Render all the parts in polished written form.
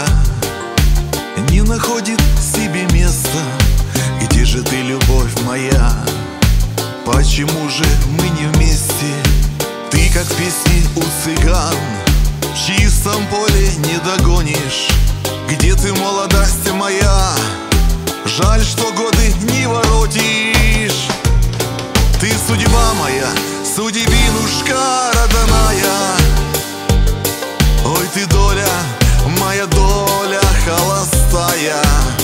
не находит себе места. Где же ты, любовь моя? Почему же мы не вместе? Ты как в песне у цыган, в чистом поле не догонишь. Где ты, молодость моя? Жаль, что годы не воротишь. Ты судьба моя, судьбинушка родная. Ой, ты доля, моя доля холостая.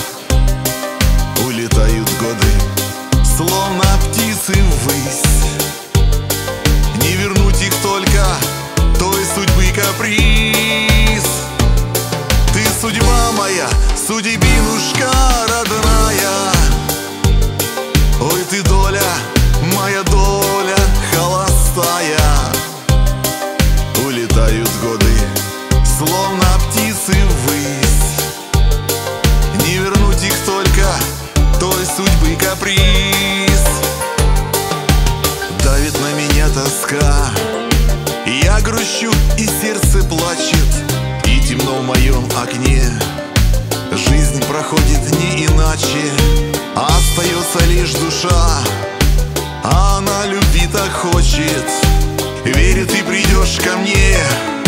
Улетают годы, словно птицы ввысь. Не вернуть их только той судьбы каприз. Ты судьба моя, судьбинушка родная. Ой, ты доля, моя доля холостая. Улетают годы, словно птицы ввысь. Не вернуть их только той судьбы каприз. Давит на меня тоска, я грущу и сердце плачет, и темно в моем окне. Жизнь проходит не иначе, остается лишь душа. А она любви так хочет, верит, ты придешь ко мне.